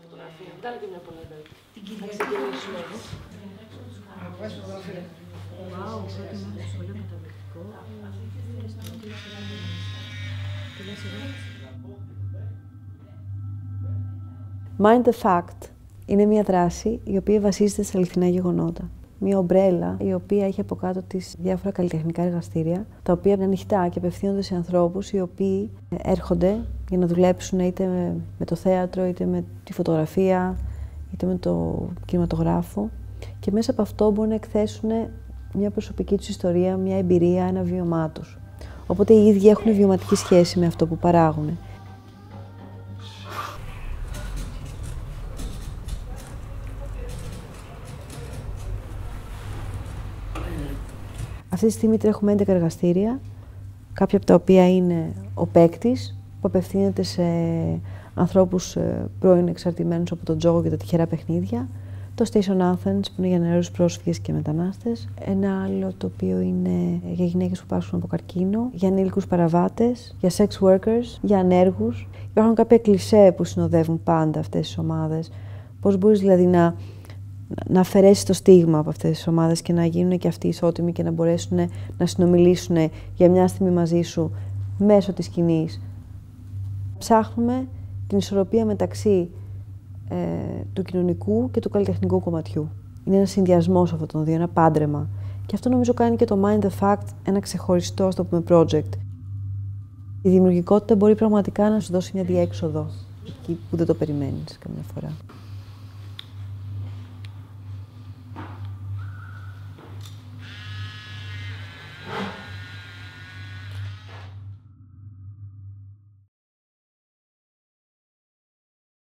φωτογραφία. Βγάλε και μια πολύ ωραία. Την ξεκινήσουμε. Wow, κάτι είναι σχολείο καταπληκτικό. Τι λες εδώ? Mind the Fact είναι μια δράση η οποία βασίζεται σε αληθινά γεγονότα. Μια ομπρέλα η οποία έχει από κάτω της διάφορα καλλιτεχνικά εργαστήρια, τα οποία είναι ανοιχτά και απευθύνονται σε ανθρώπους οι οποίοι έρχονται για να δουλέψουν είτε με το θέατρο, είτε με τη φωτογραφία, είτε με το κινηματογράφο. Και μέσα από αυτό μπορούν να εκθέσουν μια προσωπική τους ιστορία, μια εμπειρία, ένα βίωμά τους. Οπότε οι ίδιοι έχουν βιωματική σχέση με αυτό που παράγουν. Αυτή τη στιγμή τρέχουμε 11 εργαστήρια, κάποια από τα οποία είναι ο παίκτης, που απευθύνεται σε ανθρώπους πρώην εξαρτημένους από τον τζόγο και τα τυχερά παιχνίδια, το Station Athens, που είναι για νεαρούς πρόσφυγες και μετανάστες, ένα άλλο το οποίο είναι για γυναίκες που πάσχουν από καρκίνο, για ανήλικους παραβάτες, για sex workers, για ανέργους. Υπάρχουν κάποια κλισέ που συνοδεύουν πάντα αυτές τις ομάδες. Πώς μπορείς δηλαδή να αφαιρέσεις το στίγμα από αυτές τις ομάδες και να γίνουν και αυτοί ισότιμοι και να μπορέσουν να συνομιλήσουν για μια στιγμή μαζί σου μέσω της σκηνής. Ψάχνουμε την ισορροπία μεταξύ του κοινωνικού και του καλλιτεχνικού κομματιού. Είναι ένας συνδυασμός αυτών των δύο, ένα πάντρεμα. Και αυτό νομίζω κάνει και το Mind the Fact ένα ξεχωριστό, ας το πούμε, project. Η δημιουργικότητα μπορεί πραγματικά να σου δώσει μια διέξοδο εκεί που δεν το περιμένεις καμιά φορά.